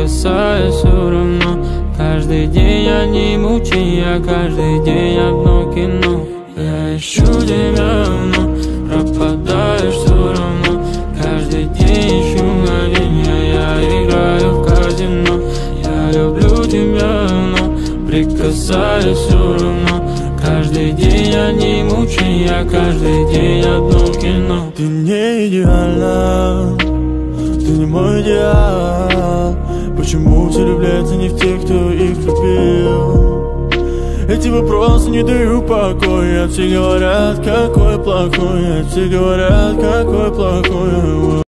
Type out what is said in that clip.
прикасаюсь все равно. Каждый день одни мучения, каждый день одно кино. Я ищу тебя, но пропадаешь все равно. Каждый день ищу мгновения, я играю в казино. Я люблю тебя, но прикасаюсь все равно. Каждый день одни мучения, каждый день одно кино. Ты не идеальна, ты не мой идеал. Почему все влюбляются не в тех, кто их любил? Эти вопросы не дают покоя. Все говорят, какой плохой, все говорят, какой плохой.